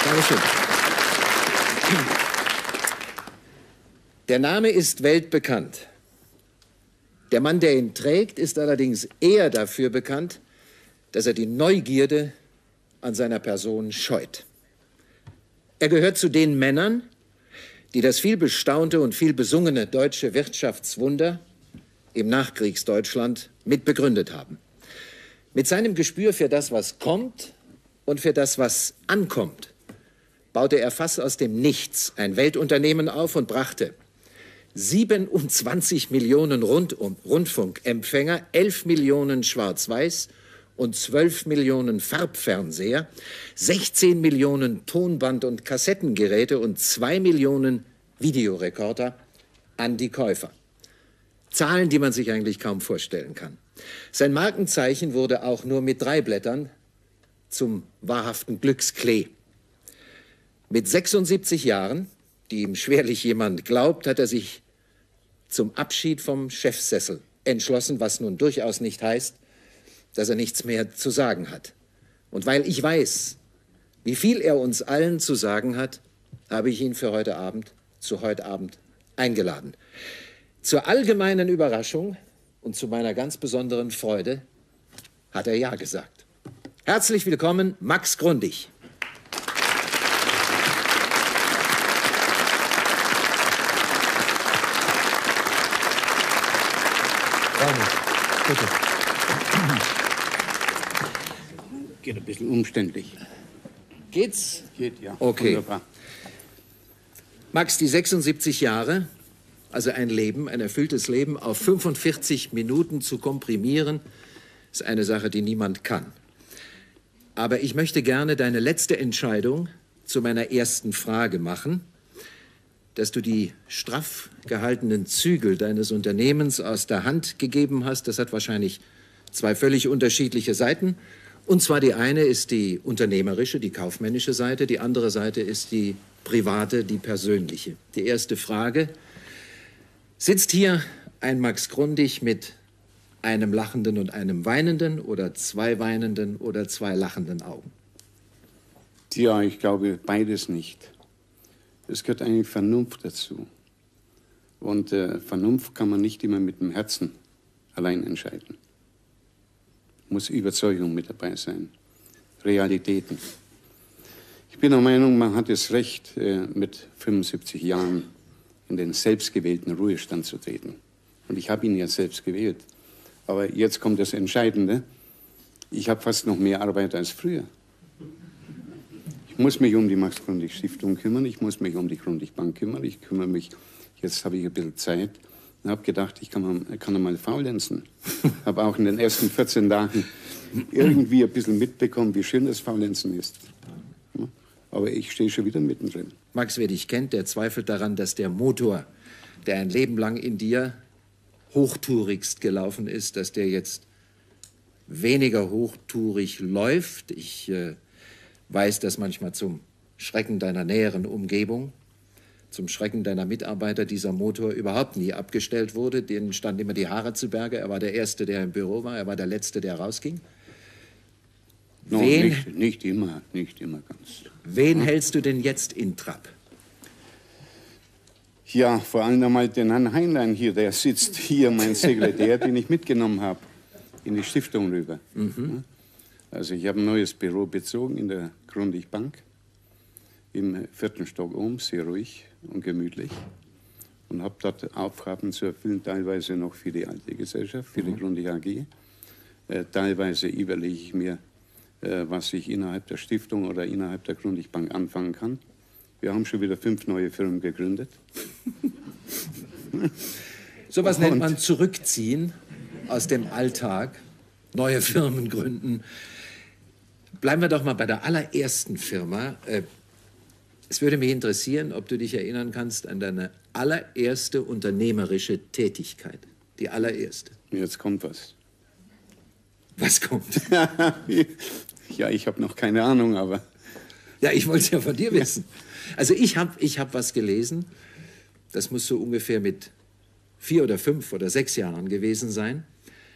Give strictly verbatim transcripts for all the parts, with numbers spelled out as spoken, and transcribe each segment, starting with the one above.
Dankeschön. Der Name ist weltbekannt. Der Mann, der ihn trägt, ist allerdings eher dafür bekannt, dass er die Neugierde an seiner Person scheut. Er gehört zu den Männern, die das vielbestaunte und vielbesungene deutsche Wirtschaftswunder im Nachkriegsdeutschland mitbegründet haben. Mit seinem Gespür für das, was kommt und für das, was ankommt, baute er fast aus dem Nichts ein Weltunternehmen auf und brachte siebenundzwanzig Millionen Rundum Rundfunkempfänger, elf Millionen Schwarz-Weiß und zwölf Millionen Farbfernseher, sechzehn Millionen Tonband- und Kassettengeräte und zwei Millionen Videorekorder an die Käufer. Zahlen, die man sich eigentlich kaum vorstellen kann. Sein Markenzeichen wurde auch nur mit drei Blättern zum wahrhaften Glücksklee. Mit sechsundsiebzig Jahren, die ihm schwerlich jemand glaubt, hat er sich zum Abschied vom Chefsessel entschlossen, was nun durchaus nicht heißt, dass er nichts mehr zu sagen hat. Und weil ich weiß, wie viel er uns allen zu sagen hat, habe ich ihn für heute Abend, zu heute Abend eingeladen. Zur allgemeinen Überraschung und zu meiner ganz besonderen Freude hat er Ja gesagt. Herzlich willkommen, Max Grundig. Bitte. Geht ein bisschen umständlich. Geht's? Geht, ja. Okay. Wunderbar. Max, die sechsundsiebzig Jahre, also ein Leben, ein erfülltes Leben, auf fünfundvierzig Minuten zu komprimieren, ist eine Sache, die niemand kann. Aber ich möchte gerne deine letzte Entscheidung zu meiner ersten Frage machen, dass du die straff gehaltenen Zügel deines Unternehmens aus der Hand gegeben hast. Das hat wahrscheinlich zwei völlig unterschiedliche Seiten. Und zwar die eine ist die unternehmerische, die kaufmännische Seite, die andere Seite ist die private, die persönliche. Die erste Frage: Sitzt hier ein Max Grundig mit einem lachenden und einem weinenden oder zwei weinenden oder zwei lachenden Augen? Ja, ich glaube beides nicht. Es gehört eigentlich Vernunft dazu. Und äh, Vernunft kann man nicht immer mit dem Herzen allein entscheiden. Muss Überzeugung mit dabei sein. Realitäten. Ich bin der Meinung, man hat das Recht, äh, mit fünfundsiebzig Jahren in den selbstgewählten Ruhestand zu treten. Und ich habe ihn ja selbst gewählt. Aber jetzt kommt das Entscheidende. Ich habe fast noch mehr Arbeit als früher. Ich muss mich um die Max-Grundig-Stiftung kümmern, ich muss mich um die Grundig-Bank kümmern, ich kümmere mich, jetzt habe ich ein bisschen Zeit und habe gedacht, ich kann mal, kann mal faulenzen. Habe auch in den ersten vierzehn Tagen irgendwie ein bisschen mitbekommen, wie schön das Faulenzen ist. Ja, aber ich stehe schon wieder mittendrin. Max, wer dich kennt, der zweifelt daran, dass der Motor, der ein Leben lang in dir hochtourigst gelaufen ist, dass der jetzt weniger hochtourig läuft. Ich äh, weiß, dass manchmal zum Schrecken deiner näheren Umgebung, zum Schrecken deiner Mitarbeiter dieser Motor überhaupt nie abgestellt wurde. Denen standen immer die Haare zu Berge. Er war der Erste, der im Büro war. Er war der Letzte, der rausging. No, wen, nicht, nicht immer, nicht immer ganz. Wen ja. hältst du denn jetzt in Trab? Ja, vor allem einmal den Herrn Heinlein hier, der sitzt hier, mein Sekretär, den ich mitgenommen habe, in die Stiftung rüber. Mhm. Also ich habe ein neues Büro bezogen in der Grundig Bank, im vierten Stock oben, sehr ruhig und gemütlich. Und habe dort Aufgaben zu erfüllen, teilweise noch für die alte Gesellschaft, für die Grundig A G. Äh, teilweise überlege ich mir, äh, was ich innerhalb der Stiftung oder innerhalb der Grundig Bank anfangen kann. Wir haben schon wieder fünf neue Firmen gegründet. Sowas nennt man zurückziehen aus dem Alltag, neue Firmen gründen. Bleiben wir doch mal bei der allerersten Firma. Es würde mich interessieren, ob du dich erinnern kannst an deine allererste unternehmerische Tätigkeit. Die allererste. Jetzt kommt was. Was kommt? Ja, ich habe noch keine Ahnung, aber... Ja, ich wollte es ja von dir wissen. Also ich habe ich hab was gelesen, das muss so ungefähr mit vier oder fünf oder sechs Jahren gewesen sein.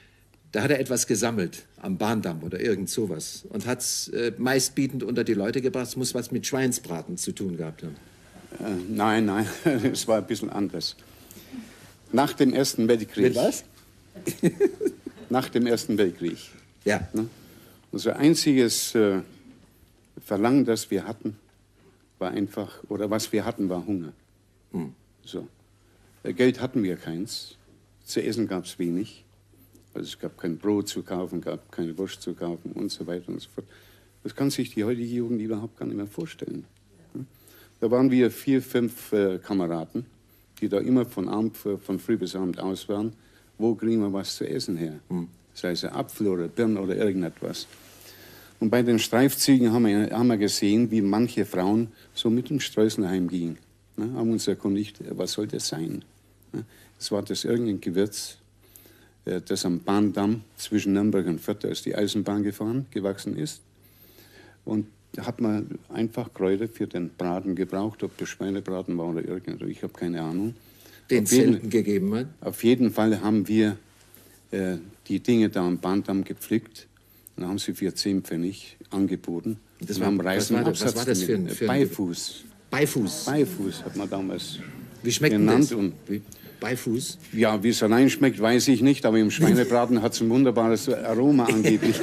Da hat er etwas gesammelt am Bahndamm oder irgend sowas und hat es äh, meistbietend unter die Leute gebracht. Es muss was mit Schweinsbraten zu tun gehabt haben. Äh, nein, nein, es war ein bisschen anders. Nach dem Ersten Weltkrieg. Mit was? Nach dem Ersten Weltkrieg. Ja. Ne? Unser einziges äh, Verlangen, das wir hatten, war einfach, oder was wir hatten, war Hunger. Hm. So. Äh, Geld hatten wir keins. Zu essen gab es wenig. Also es gab kein Brot zu kaufen, gab keine Wurst zu kaufen und so weiter und so fort. Das kann sich die heutige Jugend überhaupt gar nicht mehr vorstellen. Da waren wir vier, fünf äh, Kameraden, die da immer von, Abend, von früh bis Abend aus waren. Wo kriegen wir was zu essen her? Hm. Sei es ein Apfel oder Birnen oder irgendetwas. Und bei den Streifzügen haben wir, haben wir gesehen, wie manche Frauen so mit dem Streusel heimgingen. Ne, haben uns erkundigt, was soll das sein? Es war das irgendein Gewürz, das am Bahndamm zwischen Nürnberg und Fürth, da ist die Eisenbahn gefahren, gewachsen ist. Und da hat man einfach Kräuter für den Braten gebraucht, ob das Schweinebraten war oder irgendwas, ich habe keine Ahnung. Den Zelten gegeben hat? Auf jeden Fall haben wir äh, die Dinge da am Bahndamm gepflückt. Dann haben sie für zehn Pfennig angeboten. Das war, was, war das, was war das für ein, für ein Beifuß? Beifuß? Beifuß hat man damals Wie schmeckt genannt. das? Und Wie? Beifuß? Ja, wie es allein schmeckt, weiß ich nicht, aber im Schweinebraten hat es ein wunderbares Aroma angeblich.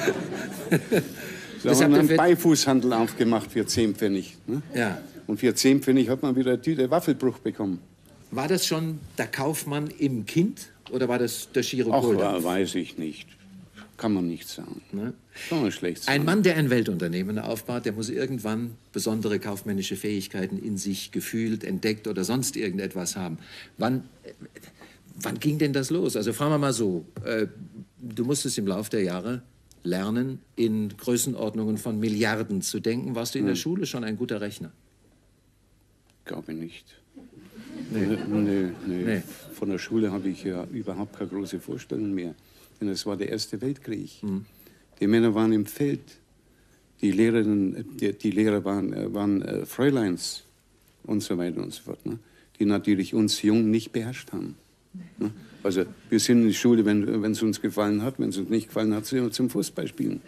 Da haben wir einen Beifußhandel aufgemacht für zehn Pfennig. Ne? Ja. Und für zehn Pfennig hat man wieder eine Tüte Waffelbruch bekommen. War das schon der Kaufmann im Kind oder war das der Giro Ach, Kohldampf? weiß ich nicht. Kann man nicht sagen. Ne? Kann man schlecht sagen. Ein Mann, der ein Weltunternehmen aufbaut, der muss irgendwann besondere kaufmännische Fähigkeiten in sich gefühlt, entdeckt oder sonst irgendetwas haben. Wann, äh, wann ging denn das los? Also fragen wir mal so, äh, du musstest im Laufe der Jahre lernen, in Größenordnungen von Milliarden zu denken. Warst du in hm. der Schule schon ein guter Rechner? Glaube nicht. Nee. Nee, nee. Nee. Von der Schule habe ich ja überhaupt keine große Vorstellung mehr. Denn es war der Erste Weltkrieg. Mhm. Die Männer waren im Feld. Die, Lehrerinnen, die, die Lehrer waren, waren äh, Fräuleins und so weiter und so fort. Ne? Die natürlich uns Jungen nicht beherrscht haben. Ne? Also wir sind in die Schule, wenn es uns gefallen hat. Wenn es uns nicht gefallen hat, sind wir zum Fußball spielen.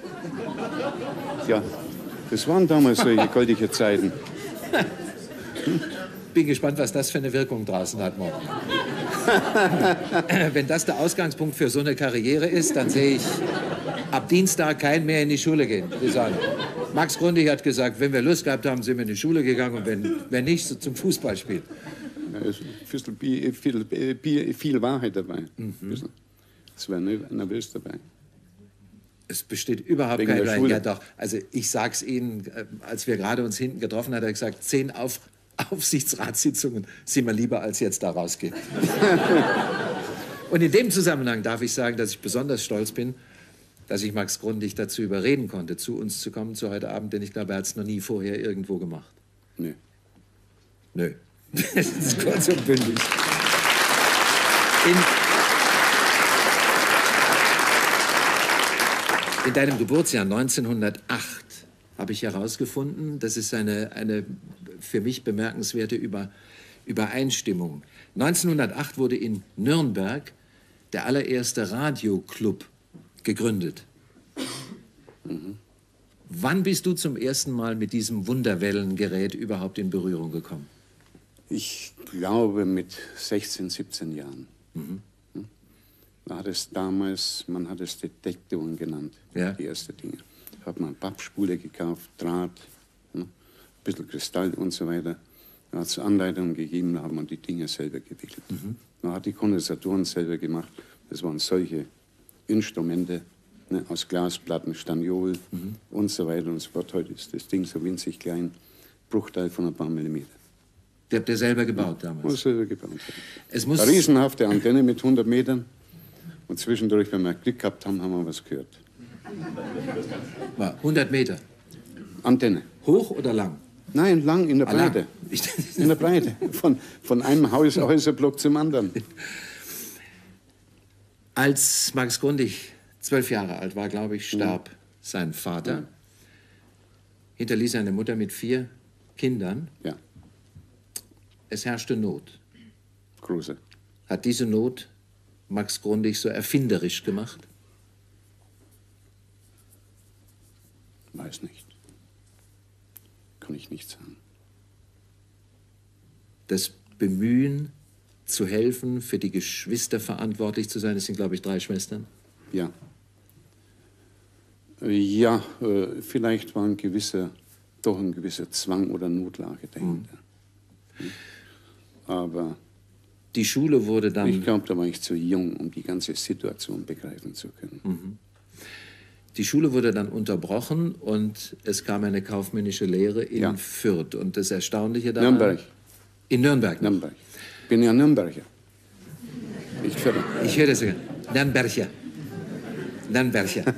Ja, das waren damals solche goldige Zeiten. Hm? Bin gespannt, was das für eine Wirkung draußen hat morgen. Wenn das der Ausgangspunkt für so eine Karriere ist, dann sehe ich ab Dienstag keinen mehr in die Schule gehen. Max Grundig hat gesagt, wenn wir Lust gehabt haben, sind wir in die Schule gegangen und wenn, wenn nicht, so zum Fußballspiel. Ja, es ist viel, viel, viel Wahrheit dabei. Mhm. Es war nervös dabei. Es besteht überhaupt Wegen kein... der Schule. Ja doch, also ich sag's Ihnen, als wir gerade uns hinten getroffen haben, hat er gesagt, zehn auf Aufsichtsratssitzungen sind mir lieber, als jetzt da rausgehen. Und in dem Zusammenhang darf ich sagen, dass ich besonders stolz bin, dass ich Max Grundig dazu überreden konnte, zu uns zu kommen, zu heute Abend, denn ich glaube, er hat es noch nie vorher irgendwo gemacht. Nö. Nö. Das ist kurz und bündig. In, in deinem Geburtsjahr neunzehnhundertacht habe ich herausgefunden, das ist eine, eine für mich bemerkenswerte Über, Übereinstimmung. neunzehnhundertacht wurde in Nürnberg der allererste Radioclub gegründet. Mhm. Wann bist du zum ersten Mal mit diesem Wunderwellengerät überhaupt in Berührung gekommen? Ich glaube mit sechzehn, siebzehn Jahren. Mhm. Man hat es damals, man hat es Detektoren genannt, ja. Die ersten Dinge. Da hat man eine Pappspule gekauft, Draht, ne, ein bisschen Kristall und so weiter. Da hat es Anleitungen gegeben, da hat man die Dinge selber gewickelt. Mhm. Man hat die Kondensatoren selber gemacht. Das waren solche Instrumente, ne, aus Glasplatten, Staniol mhm. und so weiter und so fort. Heute ist das Ding so winzig klein, Bruchteil von ein paar Millimeter. Die habt ihr selber gebaut ja, damals? selber gebaut. Ja. Es muss eine riesenhafte Antenne mit hundert Metern. Und zwischendurch, wenn wir Glück gehabt haben, haben wir was gehört. War hundert Meter? Antenne. Hoch oder lang? Nein, lang in der ah, Breite. In der Breite. Von, von einem Haus, Häuserblock zum anderen. Als Max Grundig zwölf Jahre alt war, glaube ich, starb mhm. sein Vater. Mhm. Hinterließ eine Mutter mit vier Kindern. Ja. Es herrschte Not. Große. Hat diese Not Max Grundig so erfinderisch gemacht? Weiß nicht. Kann ich nicht sagen. Das Bemühen, zu helfen, für die Geschwister verantwortlich zu sein, das sind, glaube ich, drei Schwestern? Ja. Ja, äh, vielleicht war ein gewisser, doch ein gewisser Zwang oder Notlage dahinter. Mhm. Aber die Schule wurde dann... Ich glaube, da war ich zu jung, um die ganze Situation begreifen zu können. Mhm. Die Schule wurde dann unterbrochen und es kam eine kaufmännische Lehre in ja. Fürth. Und das Erstaunliche daran... Nürnberg. In Nürnberg? Noch. Nürnberg. Ich bin ja Nürnberger. Nicht Fürth. Ich höre das sogar. Nürnberger. Nürnberger.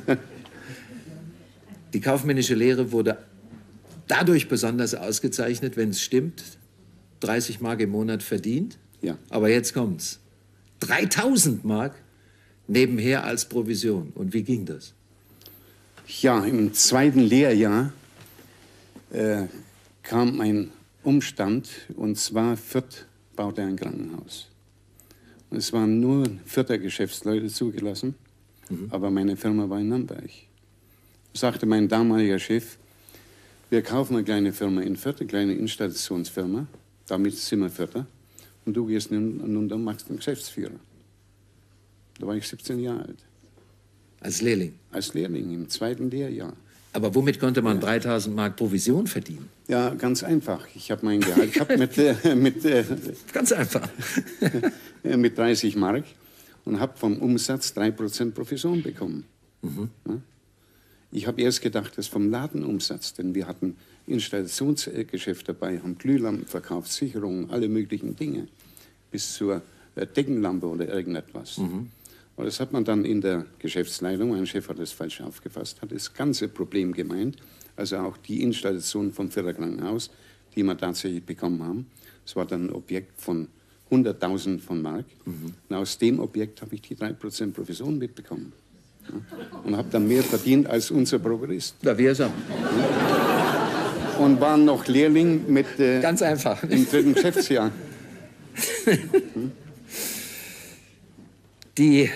Die kaufmännische Lehre wurde dadurch besonders ausgezeichnet, wenn es stimmt, dreißig Mark im Monat verdient. Ja. Aber jetzt kommt's. dreitausend Mark nebenher als Provision. Und wie ging das? Ja, im zweiten Lehrjahr äh, kam ein Umstand, und zwar Fürth baute ein Krankenhaus. Und es waren nur Fürther Geschäftsleute zugelassen, mhm. aber meine Firma war in Nürnberg. Sagte mein damaliger Chef, wir kaufen eine kleine Firma in Fürth, eine kleine Installationsfirma, damit sind wir Fürther, und du gehst nun und machst den Geschäftsführer. Da war ich siebzehn Jahre alt. Als Lehrling? Als Lehrling im zweiten Lehrjahr. Aber womit konnte man ja. dreitausend Mark Provision verdienen? Ja, ganz einfach. Ich habe mein Gehalt gehabt mit, äh, mit, äh, ganz einfach. mit dreißig Mark und habe vom Umsatz drei Prozent Provision bekommen. Mhm. Ja? Ich habe erst gedacht, das vom Ladenumsatz, denn wir hatten Installationsgeschäft dabei, haben Glühlampen verkauft, Sicherungen, alle möglichen Dinge, bis zur äh, Deckenlampe oder irgendetwas. Mhm. Und das hat man dann in der Geschäftsleitung, mein Chef hat das falsch aufgefasst, hat das ganze Problem gemeint, also auch die Installation vom Fürther Krankenhaus, die wir tatsächlich bekommen haben. Das war dann ein Objekt von hunderttausend von Mark. Mhm. Und aus dem Objekt habe ich die drei Prozent Provision mitbekommen. Ja. Und habe dann mehr verdient als unser Prokurist. Ja, wir so. Ja. Und waren noch Lehrling mit... Äh, Ganz einfach. Im dritten Geschäftsjahr. Hm? Die...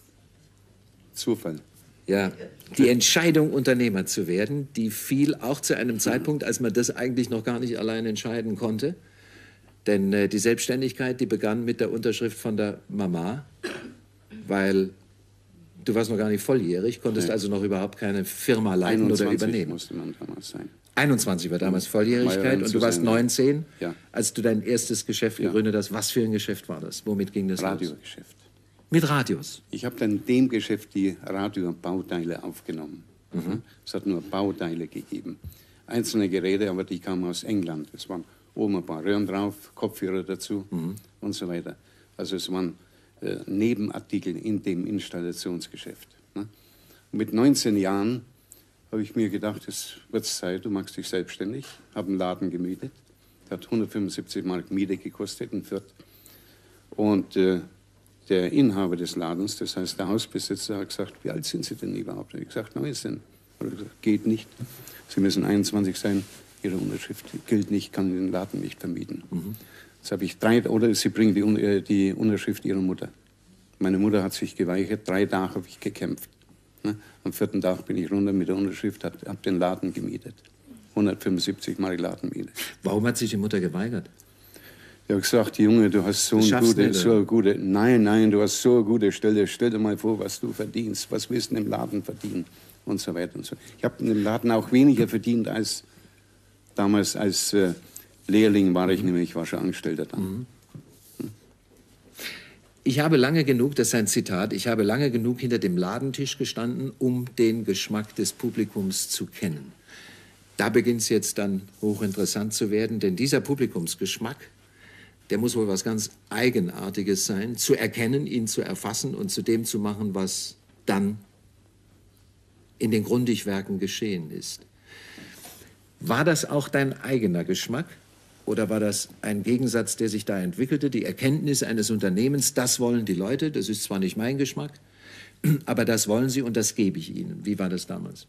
Zufall. Ja, die Entscheidung, Unternehmer zu werden, die fiel auch zu einem Zeitpunkt, als man das eigentlich noch gar nicht allein entscheiden konnte. Denn äh, die Selbstständigkeit, die begann mit der Unterschrift von der Mama, weil du warst noch gar nicht volljährig, konntest nee. also noch überhaupt keine Firma leiten oder übernehmen. Musste man damals sein. einundzwanzig war damals Volljährigkeit und du warst neunzehn, ja. als du dein erstes Geschäft ja. gegründet hast. Was für ein Geschäft war das? Womit ging das Radiogeschäft. los? Mit Radios? Ich habe dann in dem Geschäft die Radiobauteile aufgenommen. Mhm. Es hat nur Bauteile gegeben. Einzelne Geräte, aber die kamen aus England. Es waren oben ein paar Röhren drauf, Kopfhörer dazu mhm. und so weiter. Also es waren äh, Nebenartikel in dem Installationsgeschäft. Ne? Und mit neunzehn Jahren habe ich mir gedacht, es wird Zeit, du machst dich selbstständig. Habe einen Laden gemietet. Der hat hundertfünfundsiebzig Mark Miete gekostet in Fürth. Und äh, der Inhaber des Ladens, das heißt der Hausbesitzer, hat gesagt, wie alt sind Sie denn überhaupt? Ich habe gesagt, neunzehn. Er hat gesagt, geht nicht. Sie müssen einundzwanzig sein. Ihre Unterschrift gilt nicht, kann den Laden nicht vermieten. Mhm. Jetzt habe ich drei, oder Sie bringen die, die Unterschrift Ihrer Mutter. Meine Mutter hat sich geweigert, drei Tage habe ich gekämpft. Ne? Am vierten Tag bin ich runter mit der Unterschrift, habe hab den Laden gemietet. hundertfünfundsiebzig Mark Ladenmiete. Warum hat sich die Mutter geweigert? Ich habe gesagt, Junge, du hast so eine gute, so eine gute, nein, nein, du hast so eine gute Stelle, stell dir mal vor, was du verdienst, was willst du im Laden verdienen und so weiter und so. Ich habe in dem Laden auch weniger verdient als damals als äh, Lehrling war ich, mhm. nämlich ich war schon Angestellter dann. Mhm. Hm? Ich habe lange genug, das ist ein Zitat, ich habe lange genug hinter dem Ladentisch gestanden, um den Geschmack des Publikums zu kennen. Da beginnt es jetzt dann hochinteressant zu werden, denn dieser Publikumsgeschmack, der muss wohl was ganz Eigenartiges sein, zu erkennen, ihn zu erfassen und zu dem zu machen, was dann in den Grundig-Werken geschehen ist. War das auch dein eigener Geschmack oder war das ein Gegensatz, der sich da entwickelte, die Erkenntnis eines Unternehmens, das wollen die Leute, das ist zwar nicht mein Geschmack, aber das wollen sie und das gebe ich ihnen. Wie war das damals?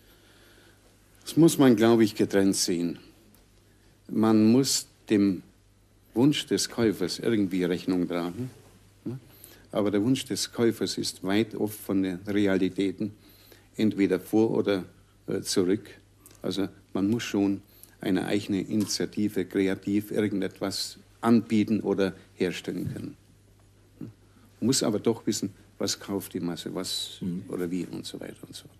Das muss man, glaube ich, getrennt sehen. Man muss dem Wunsch des Käufers irgendwie Rechnung tragen. Aber der Wunsch des Käufers ist weit oft von den Realitäten entweder vor oder äh, zurück. Also man muss schon eine eigene Initiative, kreativ irgendetwas anbieten oder herstellen können. Man muss aber doch wissen, was kauft die Masse, was mhm. oder wie und so weiter und so fort.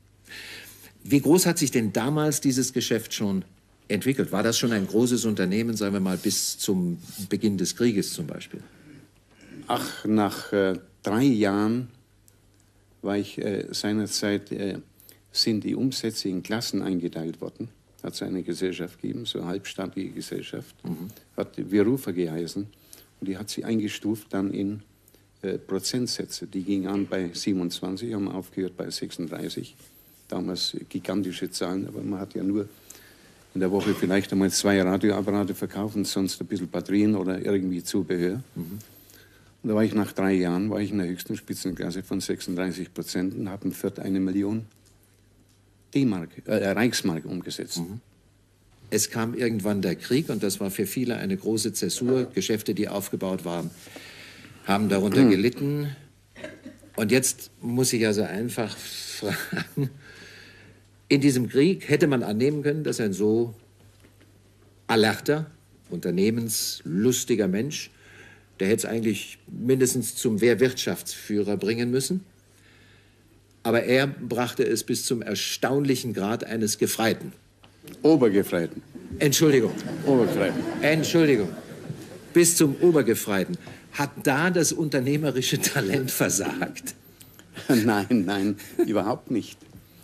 Wie groß hat sich denn damals dieses Geschäft schon entwickelt? War das schon ein großes Unternehmen, sagen wir mal, bis zum Beginn des Krieges zum Beispiel? Ach, nach äh, drei Jahren war ich äh, seinerzeit, äh, sind die Umsätze in Klassen eingeteilt worden. Hat es eine Gesellschaft gegeben, so eine halbstaatliche Gesellschaft, mhm. hat Virufa geheißen. Und die hat sie eingestuft dann in äh, Prozentsätze. Die ging an bei siebenundzwanzig, haben aufgehört bei sechsunddreißig. Damals gigantische Zahlen, aber man hat ja nur in der Woche vielleicht einmal zwei Radioapparate verkauft und sonst ein bisschen Batterien oder irgendwie Zubehör. Mhm. Und da war ich nach drei Jahren, war ich in der höchsten Spitzenklasse von sechsunddreißig Prozent und habe im Viert eine Million D-Mark, äh, Reichsmark umgesetzt. Mhm. Es kam irgendwann der Krieg und das war für viele eine große Zäsur. Geschäfte, die aufgebaut waren, haben darunter mhm. gelitten. Und jetzt muss ich also einfach fragen, in diesem Krieg hätte man annehmen können, dass ein so alerter, unternehmenslustiger Mensch, der hätte es eigentlich mindestens zum Wehrwirtschaftsführer bringen müssen. Aber er brachte es bis zum erstaunlichen Grad eines Gefreiten. Obergefreiten. Entschuldigung. Obergefreiten. Entschuldigung. Bis zum Obergefreiten. Hat da das unternehmerische Talent versagt? Nein, nein, überhaupt nicht.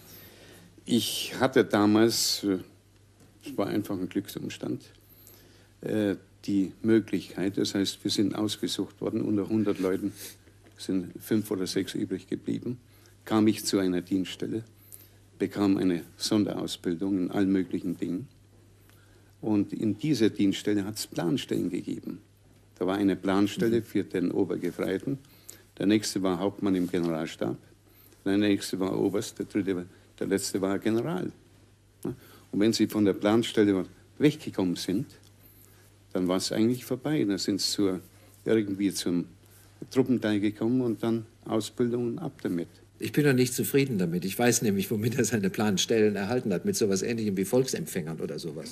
Ich hatte damals, es war einfach ein Glücksumstand, die Möglichkeit, das heißt, wir sind ausgesucht worden, unter hundert Leuten sind fünf oder sechs übrig geblieben, kam ich zu einer Dienststelle, bekam eine Sonderausbildung in allen möglichen Dingen. Und in dieser Dienststelle hat es Planstellen gegeben. Da war eine Planstelle für den Obergefreiten, der nächste war Hauptmann im Generalstab, der nächste war Oberst, der dritte war, der letzte war General. Und wenn Sie von der Planstelle weggekommen sind, dann war es eigentlich vorbei. Dann sind Sie zur, irgendwie zum Truppenteil gekommen und dann Ausbildung und ab damit. Ich bin doch nicht zufrieden damit. Ich weiß nämlich, womit er seine Planstellen erhalten hat. Mit sowas Ähnlichem wie Volksempfängern oder sowas.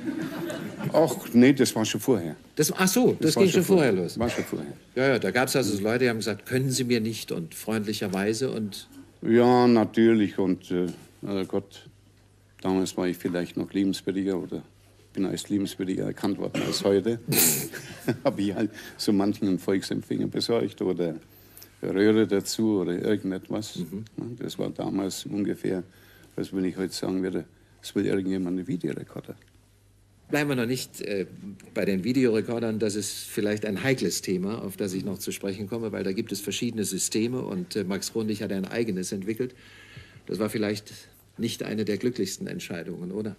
Ach, nee, das war schon vorher. Das, ach so, das, das ging schon vorher los. War schon vorher. Ja, ja, da gab es also Leute, die haben gesagt, können Sie mir nicht und freundlicherweise und... Ja, natürlich und äh, oh Gott, damals war ich vielleicht noch liebenswürdiger oder bin als liebenswürdiger erkannt worden als heute. Habe ich halt so manchen Volksempfänger besorgt oder Röhre dazu oder irgendetwas. Mhm. Das war damals ungefähr, als wenn ich heute sagen würde, es will irgendjemand einen Videorekorder. Bleiben wir noch nicht äh, bei den Videorekordern. Das ist vielleicht ein heikles Thema, auf das ich noch zu sprechen komme, weil da gibt es verschiedene Systeme und äh, Max Grundig hat ein eigenes entwickelt. Das war vielleicht nicht eine der glücklichsten Entscheidungen, oder?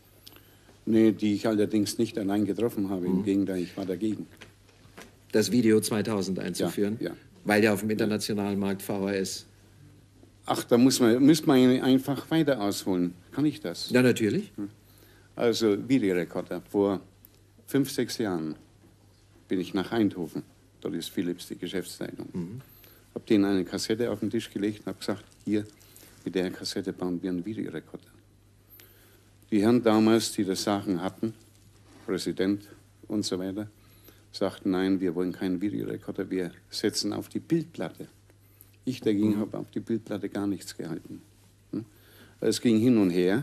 Nee, die ich allerdings nicht allein getroffen habe. Mhm. Im Gegenteil, ich war dagegen. Das Video zweitausend einzuführen? Ja, ja. Weil ja auf dem internationalen Markt V H S... Ach, da muss man, müsste man einfach weiter ausholen. Kann ich das? Ja, natürlich. Hm. Also Videorekorder. Vor fünf, sechs Jahren bin ich nach Eindhoven. Dort ist Philips die Geschäftsleitung. Mhm. Habe denen eine Kassette auf den Tisch gelegt und habe gesagt, hier, mit der Kassette bauen wir einen Videorekorder. Die Herren damals, die das Sagen hatten, Präsident und so weiter, sagten, nein, wir wollen keinen Videorekorder, wir setzen auf die Bildplatte. Ich dagegen mhm. habe auf die Bildplatte gar nichts gehalten. Es ging hin und her.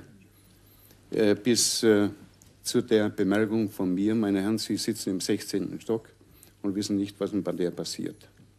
Bis äh, zu der Bemerkung von mir, meine Herren, Sie sitzen im sechzehnten Stock und wissen nicht, was bei der passiert.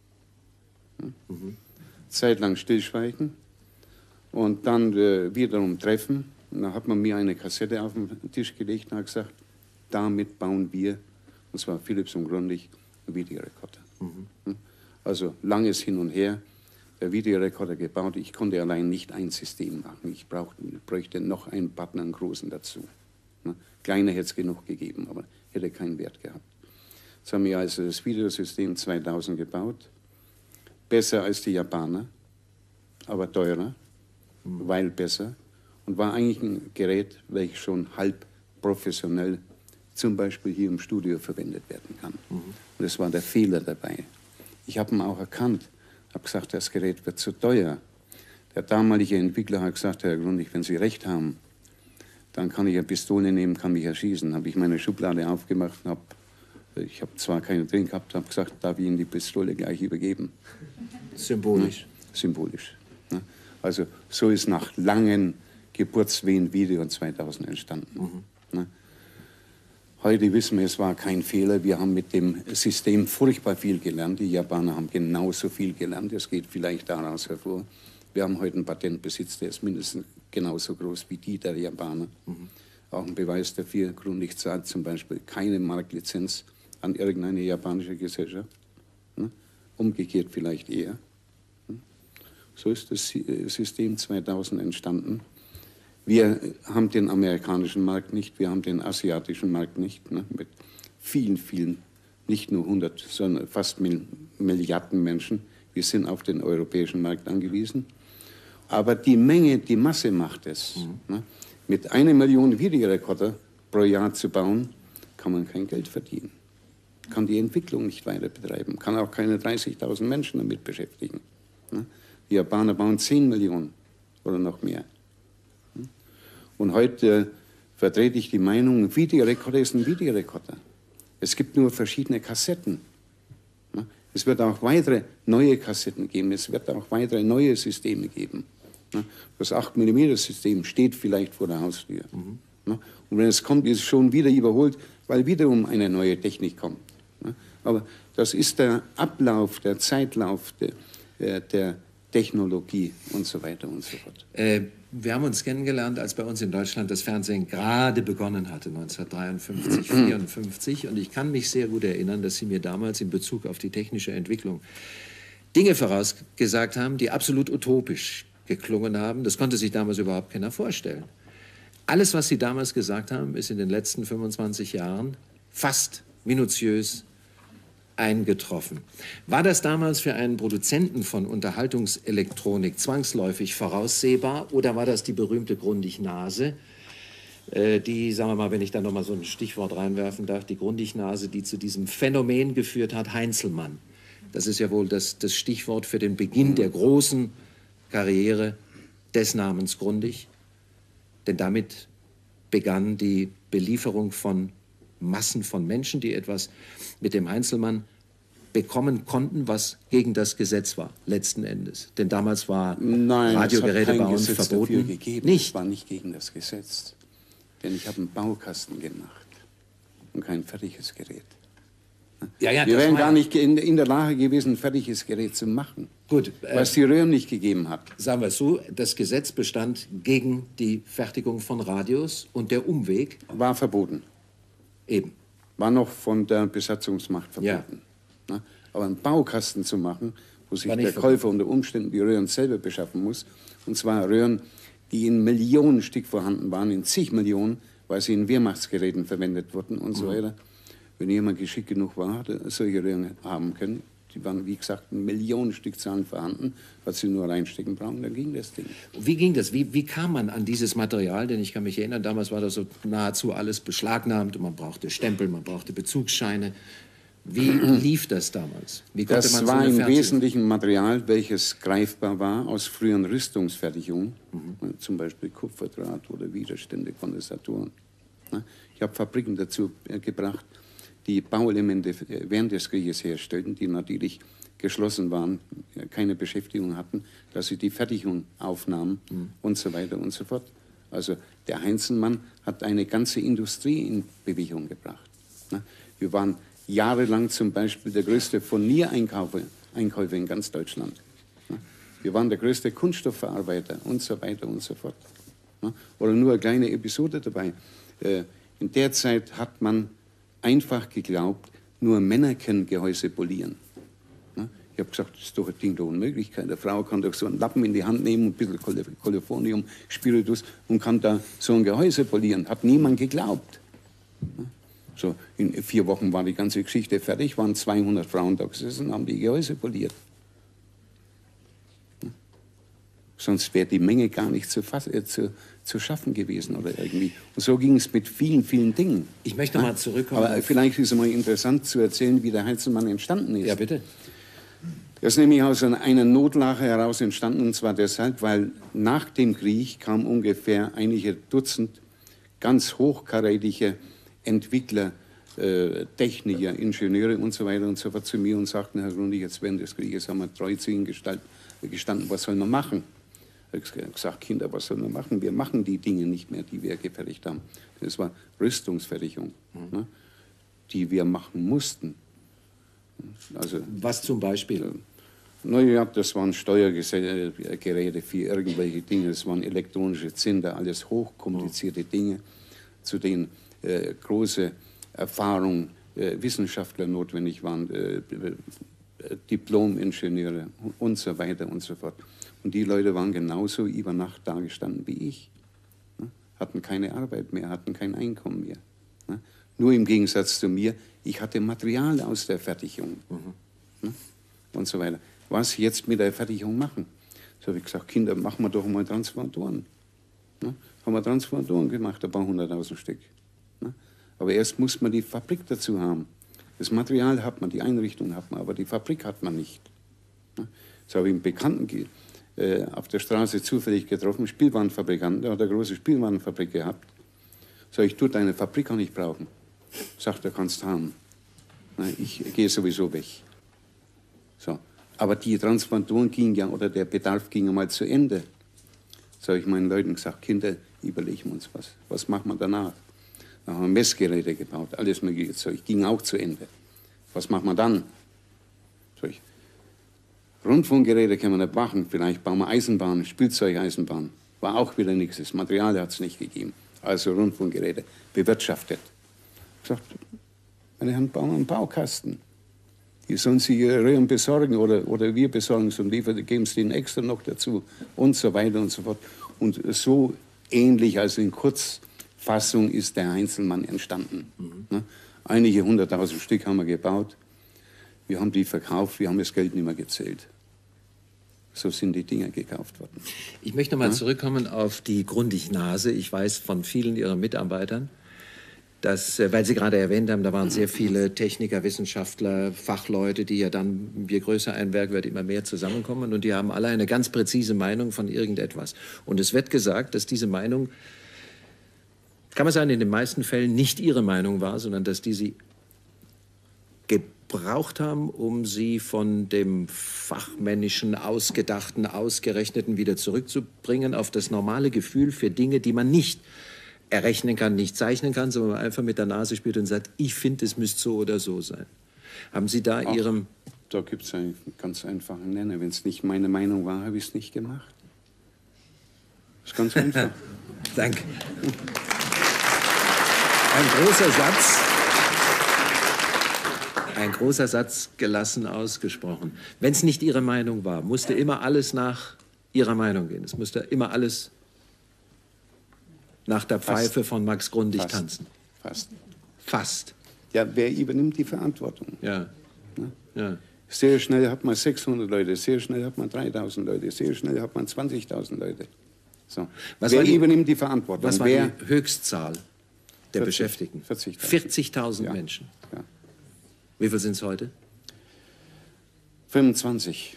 Hm? Mhm. Zeitlang stillschweigen und dann äh, wiederum treffen. Und dann hat man mir eine Kassette auf den Tisch gelegt und hat gesagt, damit bauen wir, und zwar Philips und Grundig, einen Videorekorder. Mhm. Hm? Also langes Hin und Her. Der Videorekorder gebaut. Ich konnte allein nicht ein System machen. Ich brauchte, bräuchte noch einen Partner, einen großen dazu. Ne? Kleiner hätte es genug gegeben, aber hätte keinen Wert gehabt. Jetzt haben wir also das Videosystem zweitausend gebaut. Besser als die Japaner, aber teurer, mhm. weil besser. Und war eigentlich ein Gerät, welches schon halb professionell zum Beispiel hier im Studio verwendet werden kann. Mhm. Und das war der Fehler dabei. Ich habe ihn auch erkannt, habe gesagt, das Gerät wird zu teuer. Der damalige Entwickler hat gesagt, Herr Grundig, wenn Sie recht haben, dann kann ich eine Pistole nehmen, kann mich erschießen. Habe ich meine Schublade aufgemacht, hab, ich habe zwar keine drin gehabt, habe gesagt, darf ich Ihnen die Pistole gleich übergeben. Symbolisch. Ja, symbolisch. Ja. Also so ist nach langen Geburtswehen Video zweitausend entstanden. Mhm. Ja. Heute wissen wir, es war kein Fehler. Wir haben mit dem System furchtbar viel gelernt. Die Japaner haben genauso viel gelernt. Es geht vielleicht daraus hervor. Wir haben heute einen Patentbesitz, der ist mindestens genauso groß wie die der Japaner. Mhm. Auch ein Beweis dafür, Grundig zahlt zum Beispiel keine Marktlizenz an irgendeine japanische Gesellschaft. Ne? Umgekehrt vielleicht eher. Ne? So ist das System zweitausend entstanden. Wir haben den amerikanischen Markt nicht, wir haben den asiatischen Markt nicht, ne? Mit vielen, vielen, nicht nur hundert, sondern fast Milliarden Menschen. Wir sind auf den europäischen Markt angewiesen. Aber die Menge, die Masse macht es. Mhm. Ne? Mit einer Million Videorekorder pro Jahr zu bauen, kann man kein Geld verdienen. Kann die Entwicklung nicht weiter betreiben, kann auch keine dreißigtausend Menschen damit beschäftigen. Ne? Die Japaner bauen zehn Millionen oder noch mehr. Und heute äh, vertrete ich die Meinung, ein Videorekorder ist ein Videorekorder. Es gibt nur verschiedene Kassetten. Ne? Es wird auch weitere neue Kassetten geben, es wird auch weitere neue Systeme geben. Ne? Das acht Millimeter System steht vielleicht vor der Haustür. Mhm. Ne? Und wenn es kommt, ist es schon wieder überholt, weil wiederum eine neue Technik kommt. Ne? Aber das ist der Ablauf, der Zeitlauf der, der Technologie und so weiter und so fort. Äh, wir haben uns kennengelernt, als bei uns in Deutschland das Fernsehen gerade begonnen hatte, neunzehnhundertdreiundfünfzig, vierundfünfzig. Und ich kann mich sehr gut erinnern, dass Sie mir damals in Bezug auf die technische Entwicklung Dinge vorausgesagt haben, die absolut utopisch geklungen haben. Das konnte sich damals überhaupt keiner vorstellen. Alles, was Sie damals gesagt haben, ist in den letzten fünfundzwanzig Jahren fast minutiös eingetroffen. War das damals für einen Produzenten von Unterhaltungselektronik zwangsläufig voraussehbar oder war das die berühmte Grundig-Nase, äh, die, sagen wir mal, wenn ich da noch mal so ein Stichwort reinwerfen darf, die Grundig-Nase, die zu diesem Phänomen geführt hat, Heinzelmann. Das ist ja wohl das, das Stichwort für den Beginn der großen Karriere des Namens Grundig, denn damit begann die Belieferung von Massen von Menschen, die etwas mit dem Heinzelmann bekommen konnten, was gegen das Gesetz war, letzten Endes. Denn damals war Nein, Radiogerätebauen es hat kein Gesetz verboten. Dafür gegeben. Nicht. Es war nicht gegen das Gesetz. Denn ich habe einen Baukasten gemacht und kein fertiges Gerät. Ja, ja, Wir wären war gar ja nicht in, in der Lage gewesen, ein fertiges Gerät zu machen. Gut, äh, was die Röhren nicht gegeben hat. Sagen wir es so, das Gesetz bestand gegen die Fertigung von Radios und der Umweg war verboten. Eben. War noch von der Besatzungsmacht verboten. Ja. Aber einen Baukasten zu machen, wo sich der Käufer unter Umständen die Röhren selber beschaffen muss, und zwar Röhren, die in Millionen Stück vorhanden waren, in zig Millionen, weil sie in Wehrmachtsgeräten verwendet wurden und mhm. so weiter. Wenn jemand geschickt genug war, hat er solche Röhren haben können. Die waren, wie gesagt, in Millionen Stückzahlen vorhanden, was sie nur reinstecken brauchen, dann ging das Ding. Wie ging das? Wie, wie kam man an dieses Material? Denn ich kann mich erinnern, damals war das so nahezu alles beschlagnahmt. Man brauchte Stempel, man brauchte Bezugsscheine. Wie lief das damals? Wie konnte das man war so eine im Wesentlichen Material, welches greifbar war aus früheren Rüstungsfertigungen, mhm. zum Beispiel Kupferdraht oder Widerstände, Kondensatoren. Ich habe Fabriken dazu gebracht, die Bauelemente während des Krieges herstellten, die natürlich geschlossen waren, keine Beschäftigung hatten, dass sie die Fertigung aufnahmen mhm. und so weiter und so fort. Also der Heinzelmann hat eine ganze Industrie in Bewegung gebracht. Wir waren jahrelang zum Beispiel der größte Furniereinkaufer Einkäufer in ganz Deutschland. Wir waren der größte Kunststoffverarbeiter und so weiter und so fort. Oder nur eine kleine Episode dabei. In der Zeit hat man einfach geglaubt, nur Männer können Gehäuse polieren. Ich habe gesagt, das ist doch eine Ding der Unmöglichkeit. Eine Frau kann doch so einen Lappen in die Hand nehmen, ein bisschen Kolifornium, Spiritus und kann da so ein Gehäuse polieren. Hat niemand geglaubt. So, in vier Wochen war die ganze Geschichte fertig, waren zweihundert Frauen da gesessen und haben die Gehäuse poliert. Sonst wäre die Menge gar nicht zu, äh, zu, zu schaffen gewesen oder irgendwie. Und so ging es mit vielen, vielen Dingen. Ich möchte ja? mal zurückkommen. Aber vielleicht ist es mal interessant zu erzählen, wie der Heinzelmann entstanden ist. Ja, bitte. Das ist nämlich aus einer Notlache heraus entstanden, und zwar deshalb, weil nach dem Krieg kam ungefähr einige Dutzend ganz hochkarätige Entwickler, äh, Techniker, Ingenieure und so weiter und so fort zu mir und sagten, Herr Grundig, jetzt während des Krieges haben wir treu zu Ihnen gestanden, was soll man machen? Ich habe gesagt, Kinder, was soll man machen? Wir machen die Dinge nicht mehr, die wir gefertigt haben. Das war Rüstungsfertigung, mhm. ne, die wir machen mussten. Also, was zum Beispiel? Äh, Naja, das waren Steuergeräte für irgendwelche Dinge, das waren elektronische Zinder, alles hochkomplizierte oh. Dinge, zu denen äh, große Erfahrung, äh, Wissenschaftler notwendig waren, äh, äh, Diplom-Ingenieure und so weiter und so fort. Und die Leute waren genauso über Nacht dagestanden wie ich. Ne? Hatten keine Arbeit mehr, hatten kein Einkommen mehr. Ne? Nur im Gegensatz zu mir, ich hatte Material aus der Fertigung mhm. ne? und so weiter. Was jetzt mit der Fertigung machen? So habe ich gesagt, Kinder, machen wir doch mal Transformatoren. Ne? Haben wir Transformatoren gemacht, ein paar hunderttausend Stück. Ne? Aber erst muss man die Fabrik dazu haben. Das Material hat man, die Einrichtung hat man, aber die Fabrik hat man nicht. Ne? So habe ich einen Bekannten äh, auf der Straße zufällig getroffen, Spielwarenfabrikanten, der hat eine große Spielwarenfabrik gehabt. So, ich tue deine Fabrik auch nicht brauchen. Sagt er, kannst haben. Ne? Ich gehe sowieso weg. So. Aber die Transformatoren gingen ja, oder der Bedarf ging einmal zu Ende. So habe ich meinen Leuten gesagt, Kinder, überlegen wir uns was. Was machen wir danach? Dann haben wir Messgeräte gebaut, alles mögliche Zeug, ging auch zu Ende. Was machen wir dann? So ich, Rundfunkgeräte können wir nicht machen, vielleicht bauen wir Eisenbahn, Spielzeugeisenbahn. War auch wieder nichts, das Material hat es nicht gegeben. Also Rundfunkgeräte, bewirtschaftet. Ich sagte, meine Herren, bauen wir einen Baukasten. Die sollen sich ihre Röhren besorgen oder, oder wir besorgen es und liefern, geben es denen extra noch dazu und so weiter und so fort. Und so ähnlich, also in Kurzfassung, ist der Einzelmann entstanden. Mhm. Ne? Einige hunderttausend Stück haben wir gebaut. Wir haben die verkauft, wir haben das Geld nicht mehr gezählt. So sind die Dinger gekauft worden. Ich möchte noch mal ja? zurückkommen auf die Grundig-Nase. Ich weiß von vielen Ihrer Mitarbeitern, dass, weil Sie gerade erwähnt haben, da waren sehr viele Techniker, Wissenschaftler, Fachleute, die ja dann, je größer ein Werk wird, immer mehr zusammenkommen. Und die haben alle eine ganz präzise Meinung von irgendetwas. Und es wird gesagt, dass diese Meinung, kann man sagen, in den meisten Fällen nicht Ihre Meinung war, sondern dass die Sie gebraucht haben, um sie von dem fachmännischen, ausgedachten, ausgerechneten wieder zurückzubringen auf das normale Gefühl für Dinge, die man nicht errechnen kann, nicht zeichnen kann, sondern man einfach mit der Nase spielt und sagt, ich finde, es müsste so oder so sein. Haben Sie da Ach, Ihrem... Da gibt es einen ganz einfachen Nenner. Wenn es nicht meine Meinung war, habe ich es nicht gemacht. Das ist ganz einfach. Danke. Ein großer Satz. Ein großer Satz, gelassen ausgesprochen. Wenn es nicht Ihre Meinung war, musste immer alles nach Ihrer Meinung gehen. Es musste immer alles nach der Pfeife Fast. von Max Grundig Fast. tanzen. Fast. Fast. Ja, wer übernimmt die Verantwortung? Ja. Ne? Ja. Sehr schnell hat man sechshundert Leute, sehr schnell hat man dreitausend Leute, sehr schnell hat man zwanzigtausend Leute. So. Was wer die, übernimmt die Verantwortung? Was war wer? die Höchstzahl der vierzig, Beschäftigten? vierzigtausend ja. Menschen. Ja. Wie viel sind es heute? fünfundzwanzig.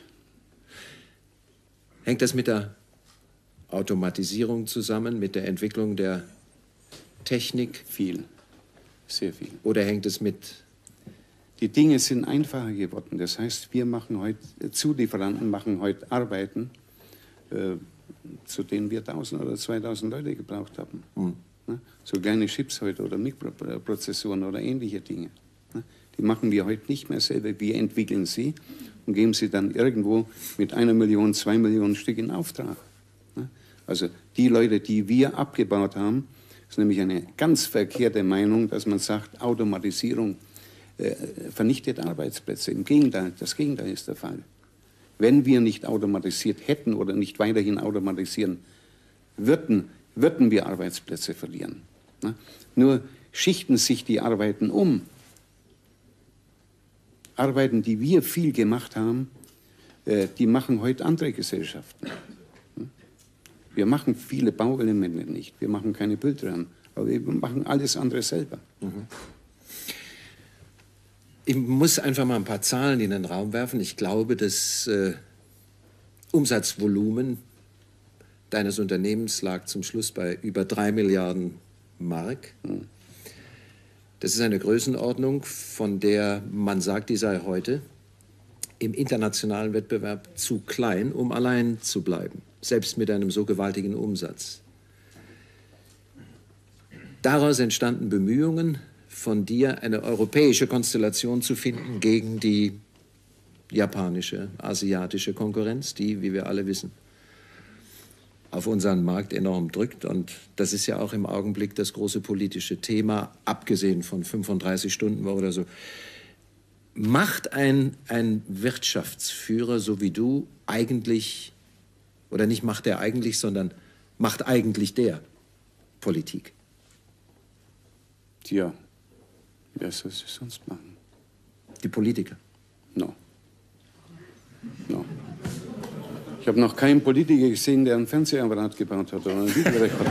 Hängt das mit der Automatisierung zusammen, mit der Entwicklung der Technik? Viel, sehr viel. Oder hängt es mit... Die Dinge sind einfacher geworden. Das heißt, wir machen heute, Zulieferanten machen heute Arbeiten, äh, zu denen wir tausend oder zweitausend Leute gebraucht haben. Mhm. Ne? So kleine Chips heute oder Mikroprozessoren oder ähnliche Dinge. Ne? Die machen wir heute nicht mehr selber. Wir entwickeln sie und geben sie dann irgendwo mit einer Million, zwei Millionen Stück in Auftrag. Also die Leute, die wir abgebaut haben, ist nämlich eine ganz verkehrte Meinung, dass man sagt, Automatisierung äh, vernichtet Arbeitsplätze. Im Gegenteil, das Gegenteil ist der Fall. Wenn wir nicht automatisiert hätten oder nicht weiterhin automatisieren würden, würden wir Arbeitsplätze verlieren. Ne? Nur schichten sich die Arbeiten um. Arbeiten, die wir viel gemacht haben, äh, die machen heute andere Gesellschaften. Wir machen viele Bauelemente nicht, wir machen keine Bildrahmen, aber wir machen alles andere selber. Mhm. Ich muss einfach mal ein paar Zahlen in den Raum werfen. Ich glaube, das äh, Umsatzvolumen deines Unternehmens lag zum Schluss bei über drei Milliarden Mark. Das ist eine Größenordnung, von der man sagt, die sei heute im internationalen Wettbewerb zu klein, um allein zu bleiben, selbst mit einem so gewaltigen Umsatz. Daraus entstanden Bemühungen von dir, eine europäische Konstellation zu finden gegen die japanische, asiatische Konkurrenz, die, wie wir alle wissen, auf unseren Markt enorm drückt. Und das ist ja auch im Augenblick das große politische Thema, abgesehen von fünfunddreißig Stunden oder so. Macht ein, ein Wirtschaftsführer, so wie du, eigentlich, oder nicht macht er eigentlich, sondern macht eigentlich der Politik? Tja, wer soll es sonst machen? Die Politiker? No. No. Ich habe noch keinen Politiker gesehen, der einen Fernsehapparat gebaut hat oder einen Videorekorder.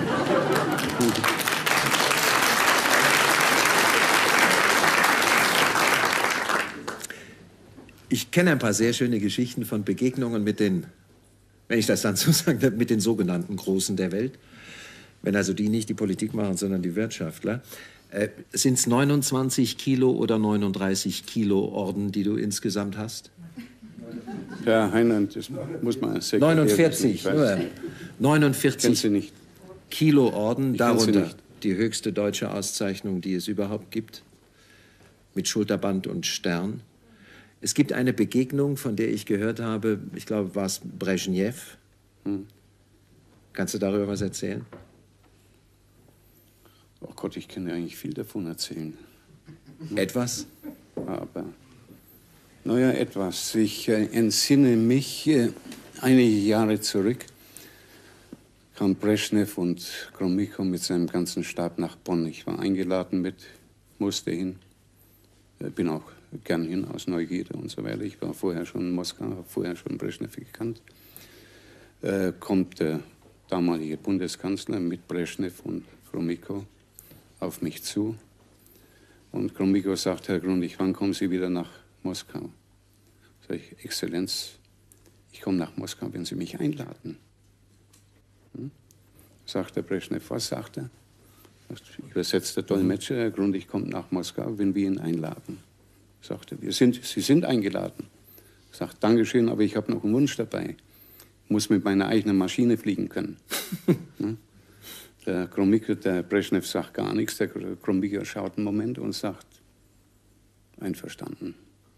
Ich kenne ein paar sehr schöne Geschichten von Begegnungen mit den, wenn ich das dann so sagen darf, mit den sogenannten Großen der Welt. Wenn also die nicht die Politik machen, sondern die Wirtschaftler. Äh, sind es neunundzwanzig Kilo oder neununddreißig Kilo Orden, die du insgesamt hast? Ja, Heinrich, das muss man sagen. neunundvierzig, nur neunundvierzig nicht. Kilo Orden, Ich darunter die höchste deutsche Auszeichnung, die es überhaupt gibt, mit Schulterband und Stern. Es gibt eine Begegnung, von der ich gehört habe, ich glaube, war es Brezhnev. Hm. Kannst du darüber was erzählen? Oh Gott, ich kann ja eigentlich viel davon erzählen. Etwas? Aber, naja, etwas. Ich äh, entsinne mich, äh, einige Jahre zurück kam Brezhnev und Gromyko mit seinem ganzen Stab nach Bonn. Ich war eingeladen mit, musste hin. Äh, bin auch gern hin, aus Neugierde und so weiter. Ich war vorher schon in Moskau, habe vorher schon Brezhnev gekannt. Äh, kommt der damalige Bundeskanzler mit Brezhnev und Gromyko auf mich zu. Und Gromyko sagt, Herr Grundig, wann kommen Sie wieder nach Moskau? Sag ich, Exzellenz, ich komme nach Moskau, wenn Sie mich einladen. Hm? Sagt der Brezhnev, was sagt er? Übersetzt der Dolmetscher, Herr Grundig kommt nach Moskau, wenn wir ihn einladen. Sagt er, wir sind, Sie sind eingeladen. Sagt, Dankeschön, aber ich habe noch einen Wunsch dabei. Ich muss mit meiner eigenen Maschine fliegen können. Hm? Der Gromyko, der Brezhnev sagt gar nichts. Der Gromyko schaut einen Moment und sagt, einverstanden.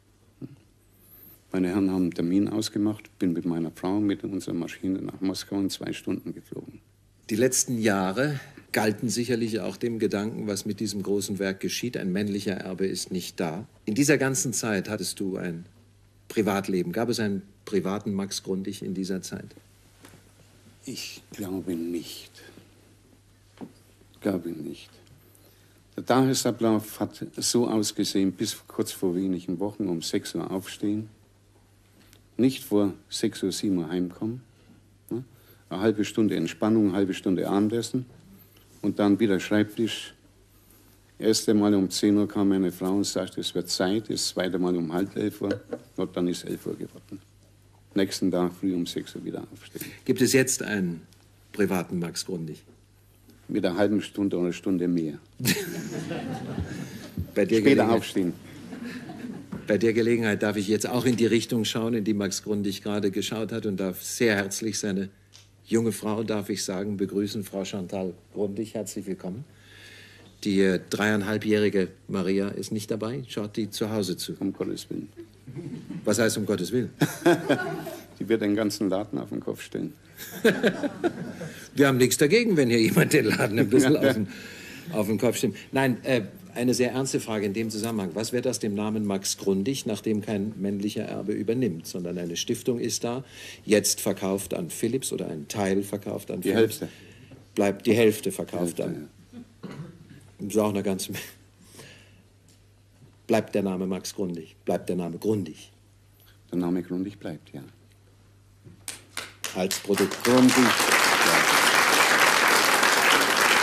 Meine Herren haben einen Termin ausgemacht, bin mit meiner Frau mit unserer Maschine nach Moskau in zwei Stunden geflogen. Die letzten Jahre galten sicherlich auch dem Gedanken, was mit diesem großen Werk geschieht. Ein männlicher Erbe ist nicht da. In dieser ganzen Zeit hattest du ein Privatleben. Gab es einen privaten Max Grundig in dieser Zeit? Ich glaube nicht. Ich glaube nicht. Der Tagesablauf hat so ausgesehen, bis kurz vor wenigen Wochen um sechs Uhr aufstehen, nicht vor sechs Uhr, sieben Uhr heimkommen, ne? Eine halbe Stunde Entspannung, eine halbe Stunde Abendessen und dann wieder Schreibtisch. Erste Mal um zehn Uhr kam meine Frau und sagte, es wird Zeit. Das zweite Mal um halb elf Uhr und dann ist elf Uhr geworden. Nächsten Tag früh um sechs Uhr wieder aufstehen. Gibt es jetzt einen privaten Max Grundig? Mit einer halben Stunde oder einer Stunde mehr. Bei der Später aufstehen. Bei der Gelegenheit darf ich jetzt auch in die Richtung schauen, in die Max Grundig gerade geschaut hat und darf sehr herzlich seine junge Frau, darf ich sagen, begrüßen, Frau Chantal Grundig. Herzlich willkommen. Die äh, dreieinhalbjährige Maria ist nicht dabei, schaut die zu Hause zu. Um Gottes Willen. Was heißt um Gottes Willen? Die wird den ganzen Laden auf den Kopf stellen. Wir haben nichts dagegen, wenn hier jemand den Laden ein bisschen auf den, auf den Kopf stimmt. Nein, äh, eine sehr ernste Frage in dem Zusammenhang. Was wird aus dem Namen Max Grundig, nachdem kein männlicher Erbe übernimmt, sondern eine Stiftung ist da, jetzt verkauft an Philips oder ein Teil verkauft an die Philips? Hälfte. Bleibt die Hälfte verkauft die Hälfte, an. Ja. Das ist auch eine ganze Menge. Bleibt der Name Max Grundig? Bleibt der Name Grundig? Der Name Grundig bleibt, ja. Als Produkt. Grundig.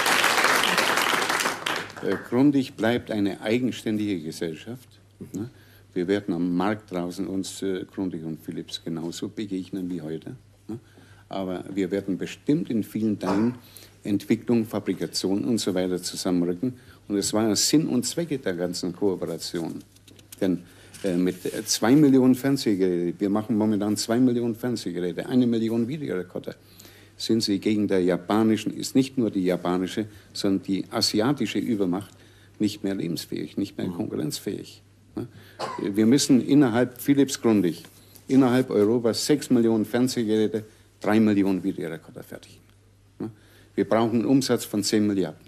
Ja. Grundig bleibt eine eigenständige Gesellschaft, mhm. ne, Wir werden am Markt draußen uns äh, Grundig und Philips genauso begegnen wie heute. Ne? Aber wir werden bestimmt in vielen Teilen Entwicklung, Fabrikation und so weiter zusammenrücken. Und es war ja Sinn und Zwecke der ganzen Kooperation. Denn äh, mit zwei Millionen Fernsehgeräte, wir machen momentan zwei Millionen Fernsehgeräte, eine Million Videorekorder, sind sie gegen der japanischen, ist nicht nur die japanische, sondern die asiatische Übermacht nicht mehr lebensfähig, nicht mehr konkurrenzfähig. Wir müssen innerhalb, Philips Grundig, innerhalb Europas sechs Millionen Fernsehgeräte, drei Millionen Videorekorder fertigen. Wir brauchen einen Umsatz von zehn Milliarden.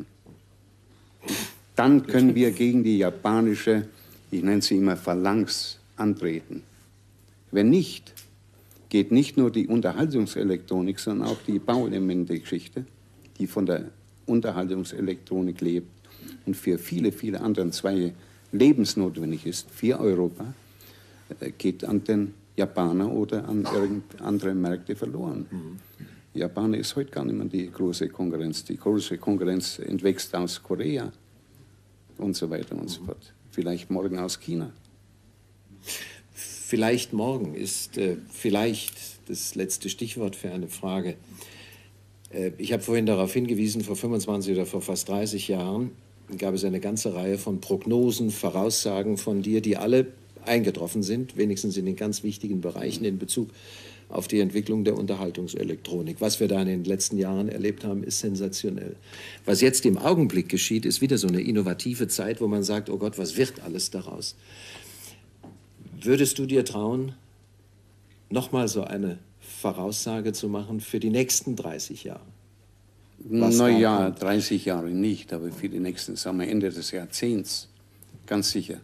Dann können wir gegen die japanische, ich nenne sie immer Phalanx, antreten. Wenn nicht, geht nicht nur die Unterhaltungselektronik, sondern auch die Bauelemente-Geschichte, die von der Unterhaltungselektronik lebt und für viele, viele andere Zweige lebensnotwendig ist, für Europa, geht an den Japaner oder an irgendeine andere Märkte verloren. Mhm. Japaner ist heute gar nicht mehr die große Konkurrenz. Die große Konkurrenz entwächst aus Korea und so weiter und mhm. so fort. Vielleicht morgen aus China. Vielleicht morgen ist äh, vielleicht das letzte Stichwort für eine Frage. Äh, ich habe vorhin darauf hingewiesen, vor fünfundzwanzig oder vor fast dreißig Jahren gab es eine ganze Reihe von Prognosen, Voraussagen von dir, die alle eingetroffen sind, wenigstens in den ganz wichtigen Bereichen in Bezug auf die Entwicklung der Unterhaltungselektronik. Was wir da in den letzten Jahren erlebt haben, ist sensationell. Was jetzt im Augenblick geschieht, ist wieder so eine innovative Zeit, wo man sagt, oh Gott, was wird alles daraus? Würdest du dir trauen, nochmal so eine Voraussage zu machen für die nächsten dreißig Jahre? Naja, dreißig Jahre nicht, aber für die nächsten, sagen wir, Ende des Jahrzehnts, ganz sicher.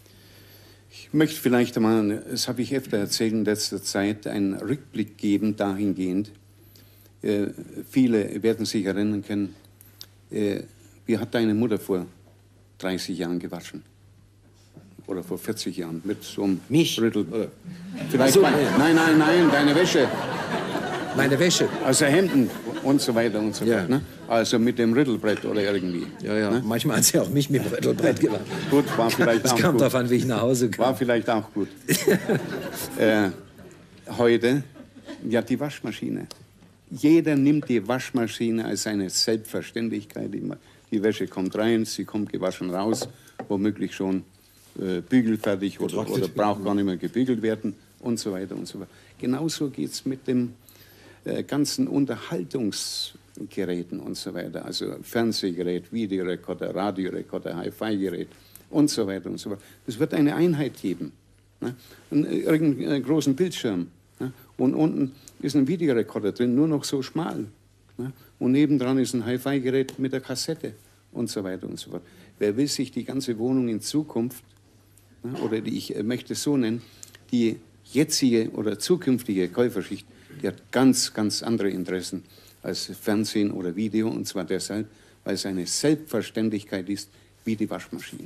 Ich möchte vielleicht einmal, das habe ich öfter erzählt in letzter Zeit, einen Rückblick geben dahingehend. Äh, viele werden sich erinnern können, äh, wie hat deine Mutter vor dreißig Jahren gewaschen? Oder vor vierzig Jahren mit so einem Mich? Rüttel. Oder vielleicht so, mein, nein, nein, nein, deine Wäsche. Meine Wäsche? Also Hemden und so weiter und so ja. fort. Ne? Also mit dem Rüttelbrett oder irgendwie. Ja, ja. Ne? Manchmal hat sie auch mich mit dem Rüttelbrett gemacht. Gut, war vielleicht das auch gut. Das kam darauf an, wie ich nach Hause kam. War vielleicht auch gut. äh, heute, ja, die Waschmaschine. Jeder nimmt die Waschmaschine als eine Selbstverständlichkeit. Die Wäsche kommt rein, sie kommt gewaschen raus, womöglich schon äh, bügelfertig oder, oder braucht gar nicht mehr gebügelt werden und so weiter und so fort. Genauso geht es mit dem äh, ganzen Unterhaltungsgeräten und so weiter. Also Fernsehgerät, Videorekorder, Radiorekorder, Hi-Fi-Gerät und so weiter und so fort. Es wird eine Einheit geben. Ne? Einen, irgendeinen großen Bildschirm. Ne? Und unten ist ein Videorekorder drin, nur noch so schmal. Ne? Und nebendran ist ein Hi-Fi-Gerät mit der Kassette und so weiter und so fort. Wer will sich die ganze Wohnung in Zukunft, ne, oder die, ich möchte es so nennen, die jetzige oder zukünftige Käuferschicht, die hat ganz, ganz andere Interessen als Fernsehen oder Video, und zwar deshalb, weil es eine Selbstverständlichkeit ist, wie die Waschmaschine.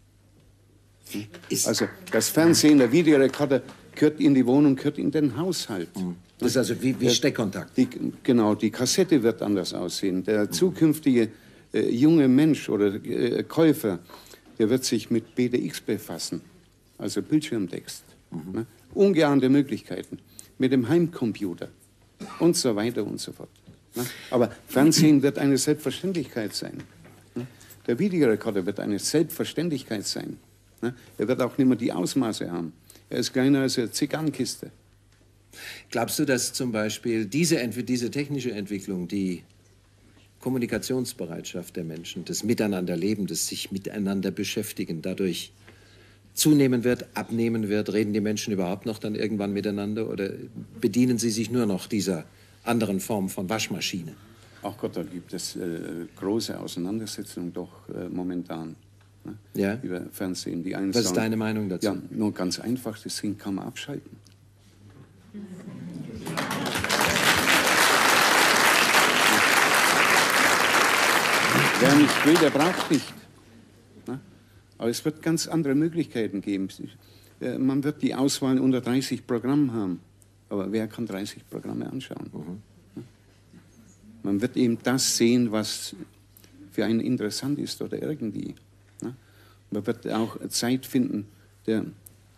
Hm? Also das Fernsehen, der Videorekorder gehört in die Wohnung, gehört in den Haushalt. Das ist also wie, wie Steckkontakt. Die, genau, die Kassette wird anders aussehen. Der zukünftige äh, junge Mensch oder äh, Käufer, der wird sich mit B D X befassen, also Bildschirmtext. Mhm. Ne? Ungeahnte Möglichkeiten. Mit dem Heimcomputer und so weiter und so fort. Ne? Aber Fernsehen wird eine Selbstverständlichkeit sein. Ne? Der Videorekorder wird eine Selbstverständlichkeit sein. Ne? Er wird auch nicht mehr die Ausmaße haben. Er ist kleiner als eine Zigarrenkiste. Glaubst du, dass zum Beispiel diese, diese technische Entwicklung, die Kommunikationsbereitschaft der Menschen, das Miteinanderleben, das sich miteinander beschäftigen, dadurch zunehmen wird, abnehmen wird? Reden die Menschen überhaupt noch dann irgendwann miteinander oder bedienen sie sich nur noch dieser anderen Form von Waschmaschine? Ach Gott, da gibt es äh, große Auseinandersetzungen doch äh, momentan. Ne? Ja? Über Fernsehen. Die einen Was sagen, ist deine Meinung dazu? Ja, nur ganz einfach, das Ding kann man abschalten. Wer nicht will, der braucht nicht. Ne? Aber es wird ganz andere Möglichkeiten geben. Man wird die Auswahl unter dreißig Programmen haben. Aber wer kann dreißig Programme anschauen? Mhm. Man wird eben das sehen, was für einen interessant ist oder irgendwie. Ne? Man wird auch Zeit finden, der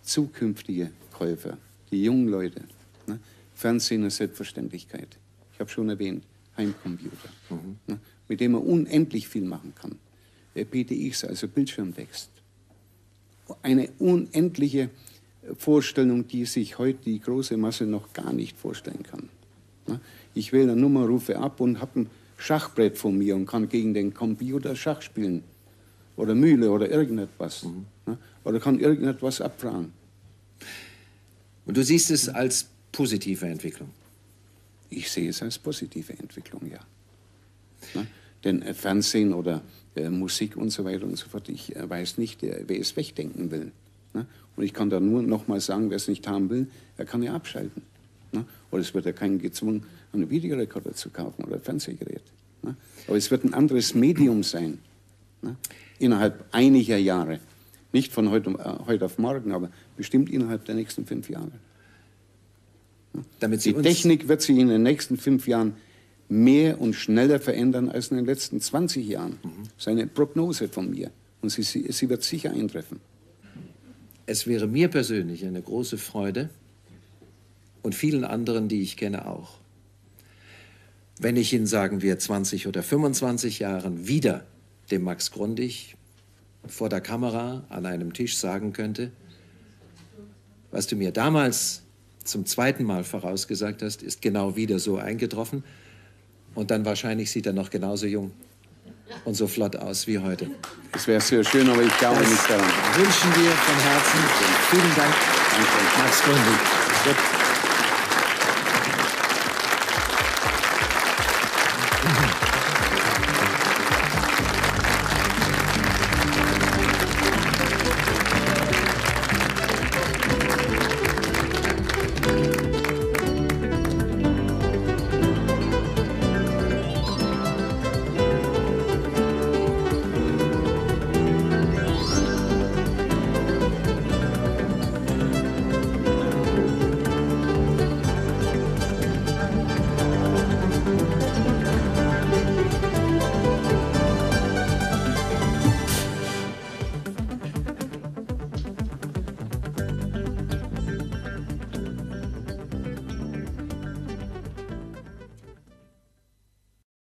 zukünftige Käufer, die jungen Leute, ne? Fernsehen ist Selbstverständlichkeit. Ich habe schon erwähnt, Heimcomputer, mhm. ne? mit dem man unendlich viel machen kann. P T X, also Bildschirmtext. Eine unendliche Vorstellung, die sich heute die große Masse noch gar nicht vorstellen kann. Ne? Ich wähle eine Nummer, rufe ab und habe ein Schachbrett vor mir und kann gegen den Computer Schach spielen. Oder Mühle oder irgendetwas. Mhm. Ne? Oder kann irgendetwas abfragen. Und du siehst es als positive Entwicklung? Ich sehe es als positive Entwicklung, ja. Ne? Denn äh, Fernsehen oder äh, Musik und so weiter und so fort, ich äh, weiß nicht, äh, wer es wegdenken will. Ne? Und ich kann da nur noch mal sagen, wer es nicht haben will, er kann ja abschalten. Ne? Oder es wird ja keinen gezwungen, einen Videorekorder zu kaufen oder ein Fernsehgerät. Ne? Aber es wird ein anderes Medium sein. Ne? Innerhalb einiger Jahre. Nicht von heute, äh, heute auf morgen, aber bestimmt innerhalb der nächsten fünf Jahre. Ne? Damit Sie Die Technik wird sich in den nächsten fünf Jahren mehr und schneller verändern als in den letzten zwanzig Jahren. Mhm. Das ist eine Prognose von mir. Und sie, sie, sie wird sicher eintreffen. Es wäre mir persönlich eine große Freude und vielen anderen, die ich kenne, auch, wenn ich in, sagen wir, zwanzig oder fünfundzwanzig Jahren wieder dem Max Grundig vor der Kamera an einem Tisch sagen könnte, was du mir damals zum zweiten Mal vorausgesagt hast, ist genau wieder so eingetroffen. Und dann wahrscheinlich sieht er noch genauso jung und so flott aus wie heute. Das wäre sehr schön, aber ich glaube das nicht daran. Wünschen wir von Herzen. Vielen Dank, Max Grundig.